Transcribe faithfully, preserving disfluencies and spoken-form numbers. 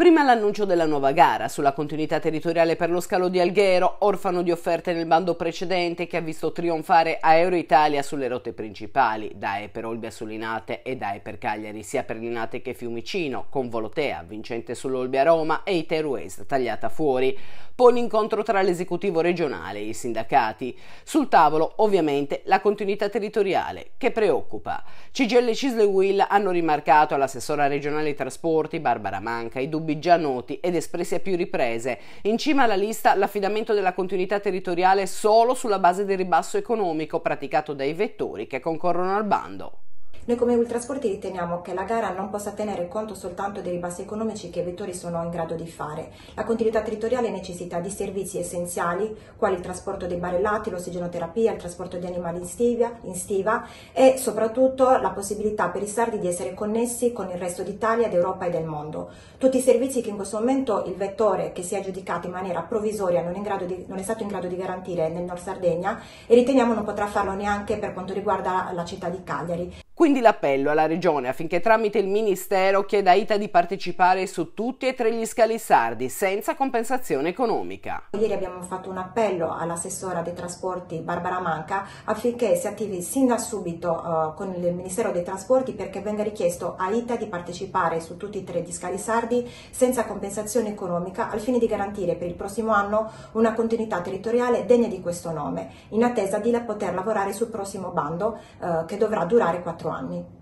Prima l'annuncio della nuova gara sulla continuità territoriale per lo scalo di Alghero, orfano di offerte nel bando precedente che ha visto trionfare Aero Italia sulle rotte principali, da e per Olbia su Linate e da e per Cagliari, sia per Linate che Fiumicino, con Volotea vincente sull'Olbia Roma e Iter West tagliata fuori. Poi l'incontro tra l'esecutivo regionale e i sindacati. Sul tavolo, ovviamente, la continuità territoriale, che preoccupa. C G I L e CISL e U I L hanno rimarcato all'assessora regionale ai trasporti, Barbara Manca, i dubbi già noti ed espressi a più riprese. In cima alla lista l'affidamento della continuità territoriale solo sulla base del ribasso economico praticato dai vettori che concorrono al bando. Noi come Ultrasporti riteniamo che la gara non possa tenere conto soltanto dei ribassi economici che i vettori sono in grado di fare. La continuità territoriale necessita di servizi essenziali, quali il trasporto dei barellati, l'ossigenoterapia, il trasporto di animali in stiva, in stiva e soprattutto la possibilità per i sardi di essere connessi con il resto d'Italia, d'Europa e del mondo. Tutti i servizi che in questo momento il vettore che si è aggiudicato in maniera provvisoria non è, in grado di, non è stato in grado di garantire nel Nord Sardegna e riteniamo non potrà farlo neanche per quanto riguarda la città di Cagliari. Quindi l'appello alla Regione affinché tramite il Ministero chieda a I T A di partecipare su tutti e tre gli scali sardi senza compensazione economica. Ieri abbiamo fatto un appello all'assessora dei trasporti Barbara Manca affinché si attivi sin da subito uh, con il Ministero dei Trasporti perché venga richiesto a I T A di partecipare su tutti e tre gli scali sardi senza compensazione economica al fine di garantire per il prossimo anno una continuità territoriale degna di questo nome, in attesa di poter lavorare sul prossimo bando uh, che dovrà durare quattro anni.